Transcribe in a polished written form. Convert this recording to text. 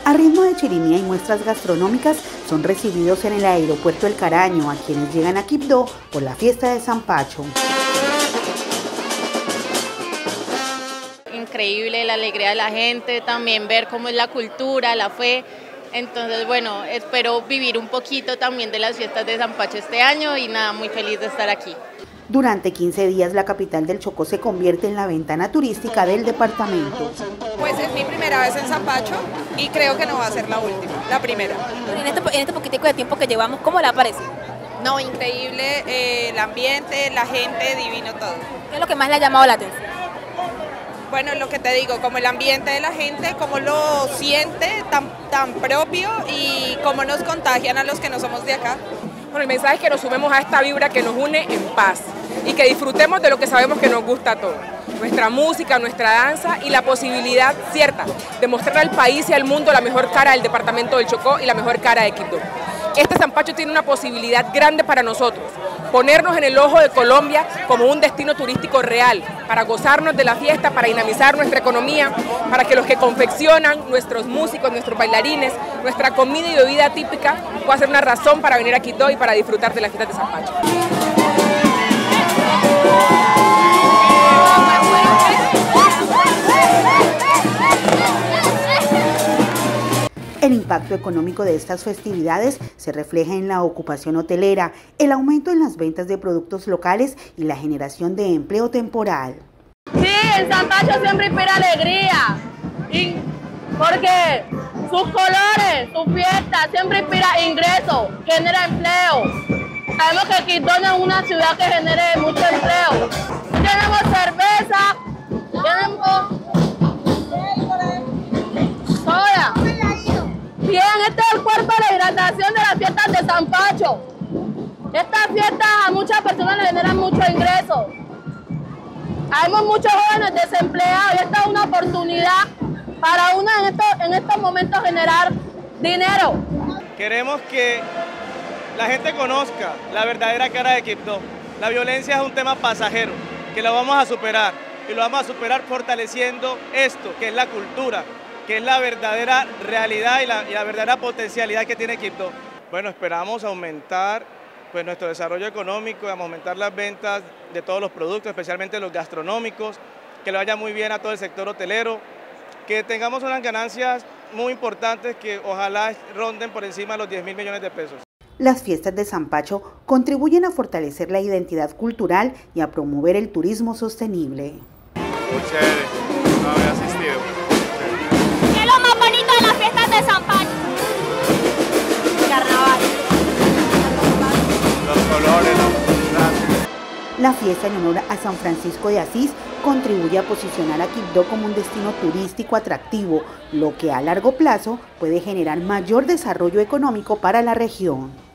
A ritmo de chirimía y muestras gastronómicas son recibidos en el aeropuerto El Caraño a quienes llegan a Quibdó por la fiesta de Zampacho. Increíble la alegría de la gente, también ver cómo es la cultura, la fe. Entonces, bueno, espero vivir un poquito también de las fiestas de Zampacho este año y nada, muy feliz de estar aquí. Durante 15 días la capital del Chocó se convierte en la ventana turística del departamento. Pues es mi primera vez en Zampacho y creo que no va a ser la última, la primera. En este poquitico de tiempo que llevamos, ¿cómo le parece? No, increíble, el ambiente, la gente, divino todo. ¿Qué es lo que más le ha llamado la atención? Bueno, lo que te digo, como el ambiente de la gente, cómo lo siente tan propio y cómo nos contagian a los que no somos de acá. Bueno, el mensaje es que nos sumemos a esta vibra que nos une en paz y que disfrutemos de lo que sabemos que nos gusta a todos. Nuestra música, nuestra danza y la posibilidad cierta de mostrar al país y al mundo la mejor cara del departamento del Chocó y la mejor cara de Quibdó. Este Zampacho tiene una posibilidad grande para nosotros, ponernos en el ojo de Colombia como un destino turístico real, para gozarnos de la fiesta, para dinamizar nuestra economía, para que los que confeccionan, nuestros músicos, nuestros bailarines, nuestra comida y bebida típica pueda ser una razón para venir a Quibdó y para disfrutar de las fiestas de Zampacho. El impacto económico de estas festividades se refleja en la ocupación hotelera, el aumento en las ventas de productos locales y la generación de empleo temporal. Sí, en Zampacho siempre inspira alegría, porque sus colores, su fiesta siempre inspira ingresos, genera empleo. Sabemos que Quibdó es una ciudad que genere mucho empleo. Tenemos cerveza, tenemos soda. Bien, este es el cuerpo de la hidratación de las fiestas de Zampacho. Estas fiestas a muchas personas le generan mucho ingreso. Hay muchos jóvenes desempleados y esta es una oportunidad para uno en estos momentos generar dinero. Queremos que la gente conozca la verdadera cara de Quibdó. La violencia es un tema pasajero, que lo vamos a superar y lo vamos a superar fortaleciendo esto, que es la cultura, que es la verdadera realidad y la verdadera potencialidad que tiene Quibdó. Bueno, esperamos aumentar nuestro desarrollo económico, aumentar las ventas de todos los productos, especialmente los gastronómicos, que le vaya muy bien a todo el sector hotelero, que tengamos unas ganancias muy importantes que ojalá ronden por encima de los 10.000 millones de pesos. Las fiestas de Zampacho contribuyen a fortalecer la identidad cultural y a promover el turismo sostenible. Muy chévere, no había asistido. ¿Qué es lo más bonito de las fiestas de Zampacho? Carnaval. Los colores, los trajes. La fiesta en honor a San Francisco de Asís contribuye a posicionar a Quibdó como un destino turístico atractivo, lo que a largo plazo puede generar mayor desarrollo económico para la región.